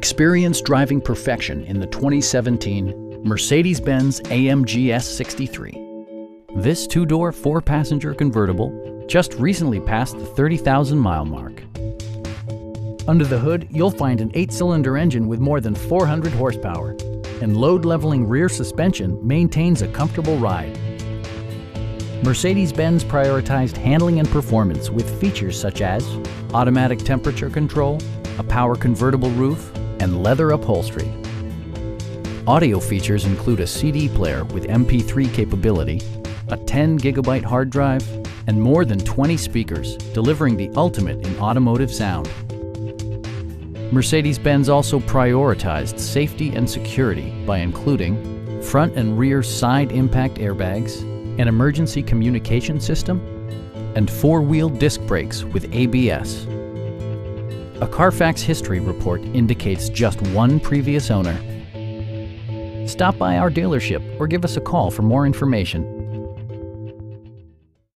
Experience driving perfection in the 2017 Mercedes-Benz AMG S 63. This two-door, four-passenger convertible just recently passed the 30,000-mile mark. Under the hood, you'll find an 8-cylinder engine with more than 400 horsepower, and load-leveling rear suspension maintains a comfortable ride. Mercedes-Benz prioritized handling and performance with features such as automatic temperature control, a power convertible roof, and leather upholstery. Audio features include a CD player with MP3 capability, a 10 gigabyte hard drive, and more than 20 speakers, delivering the ultimate in automotive sound. Mercedes-Benz also prioritized safety and security by including front and rear side impact airbags, an emergency communication system, and four-wheel disc brakes with ABS. A Carfax history report indicates just one previous owner. Stop by our dealership or give us a call for more information.